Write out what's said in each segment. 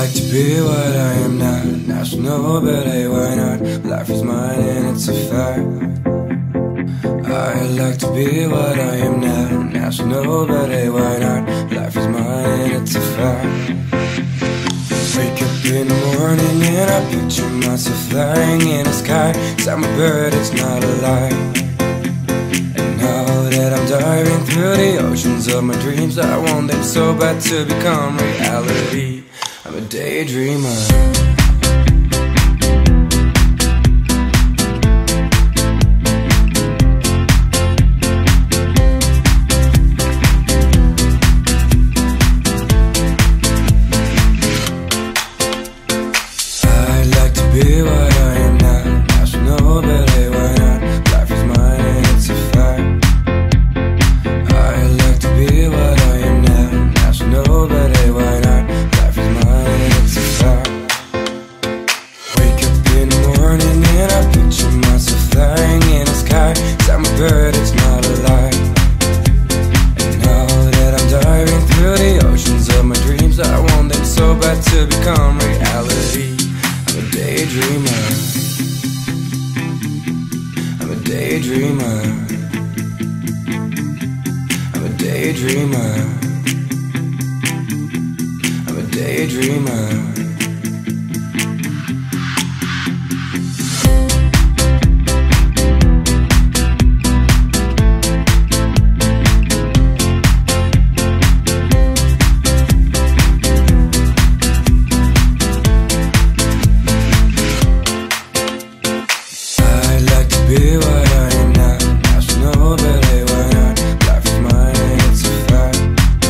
like to be what I am not. National ballet, why not? Life is mine and it's a fact. I like to be what I am not. National ballet, why not? Life is mine and it's a fact. Wake up in the morning and I picture myself flying in the sky. 'Cause I'm a bird, it's not a lie. And now that I'm diving through the oceans of my dreams, I want them so bad to become reality. I'm a daydreamer. Be what I am not. National ballet, why not? Life is mine and it's a fact. I like to be what I am not. National ballet, why not? Life is mine and it's a fact. Wake up in the morning and I picture myself flying in the sky. 'Cause I'm a bird, it's not a lie. And now that I'm diving through the oceans of my dreams, I want them so bad to become reality. I'm a daydreamer. I'm a daydreamer. I'm a daydreamer. I'm a daydreamer. Be what I am not. National ballet, why not? Life is mine and it's a fact.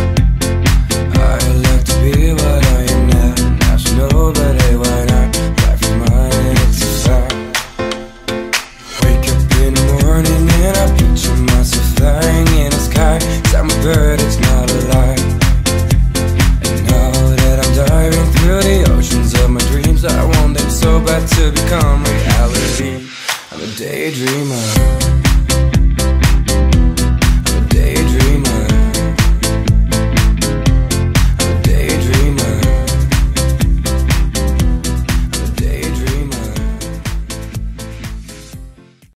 I like to be what I am not. National ballet, why not? Life is mine and it's a fact. Wake up in the morning and I picture myself flying in the sky. 'Cause I'm a bird, it's not a lie. And now that I'm diving through the oceans of my dreams, I want them so bad to become reality. I'm a daydreamer.